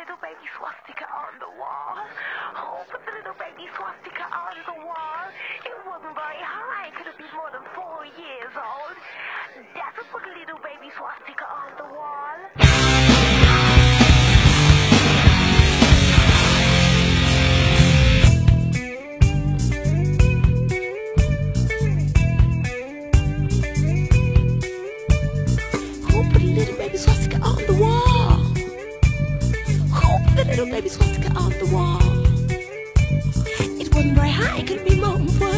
little baby swastika on the wall. Oh, put the little baby swastika on the wall. It wasn't very high. Could have been more than 4 years old. That's what put a little baby swastika on the wall. Little baby swastika on the wall. Who put the little baby swastika on the wall? It wasn't very high, it could be more than 4